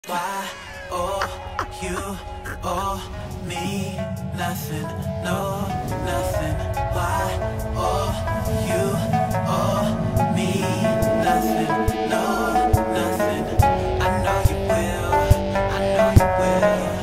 Why owe you owe me nothing? No, nothing. Why owe you owe me nothing? No, nothing. I know you will. I know you will.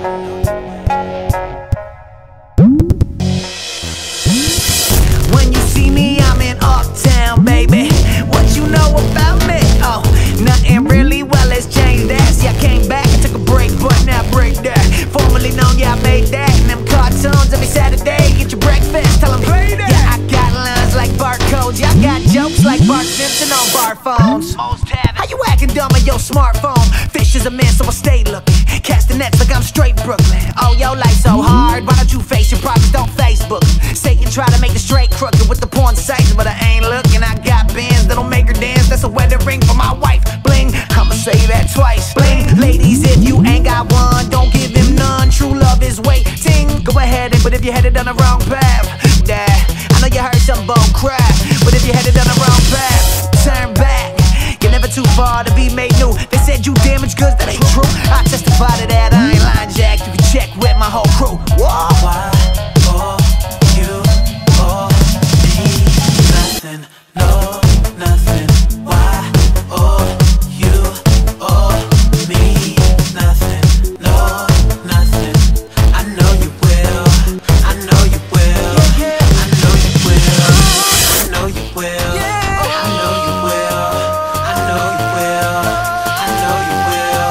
When you see me, I'm in Uptown, baby. What you know about me? Oh, nothing really. Well, it's changed that. See, I came back, took a break, but now break that. Formerly known, yeah, I made that. And them cartoons every Saturday, get your breakfast, tell them play that. Yeah, I got lines like barcodes. Y'all got jokes like Bart Simpson on bar phones. How you acting dumb on your smartphone? Fish is a man, so I stay looking. Cast the nets like I'm straight Brooklyn. Oh, your life so hard, why don't you face your problems? Don't Facebook. Satan try to make it straight crooked with the porn sites, but I ain't looking. I got bands that'll make her dance. That's a wedding ring for my wife. Bling, I'ma say that twice. Bling, ladies, if you ain't got one, don't give him none. True love is waiting. Go ahead, but if you're headed on the wrong path, I know you heard some bone crap, but if you're headed on the wrong path, turn back. You're never too far to be made new. They said you damaged goods, that ain't true. I testify to that, I ain't lying, Jack. You can check with my whole crew. Whoa. Why owe you owe me nothing? No, nothing. Why owe you owe me nothing? No, nothing. I know you will. I know you will. I know you will. I know you will. I know you will. I know you will. I know you will.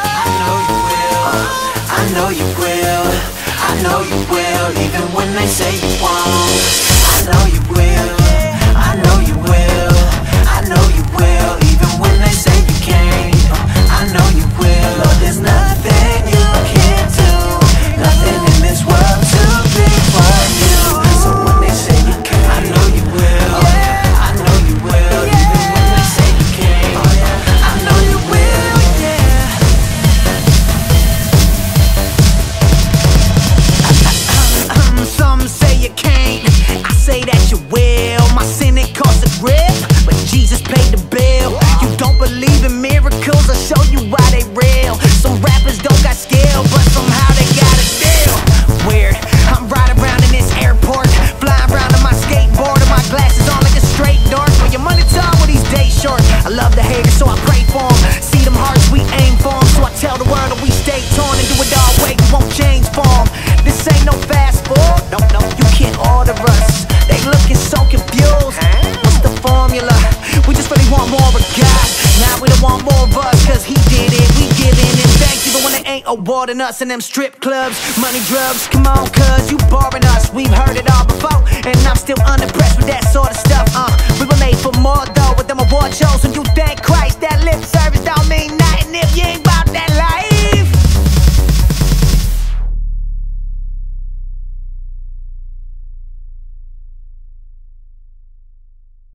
I know you will. I know you will. Even when they say you won't. I know you will. I know you will. I know you will. Even when they say you can't. I know you will. Oh, there's nothing you can't do. Nothing in this world too big for you. So when they say you can't, I know you will. I know you will. Even when they say you can't, I know you will. Yeah. Some say you can't, I say that you will. My sin, it costs a grip, but Jesus paid the bill. You don't believe in miracles, I'll show you why they real. Some rappers don't got skill, but somehow they got a deal. Weird, I'm riding around in this airport, flying around on my skateboard and my glasses on like a straight dark. But your money time with these days short. I love the haters, so I pray for them. See them hearts, we aim for them. So I tell the world that we stay torn and do it all way, we won't change for them. This ain't no fast food, no, you can't order us. They looking so confused, what's the formula? We just really want more of God. Now we don't want more of us, cause he did it, we giving him thanks. Even when they ain't awarding us in them strip clubs, money, drugs, come on cuz you boring us.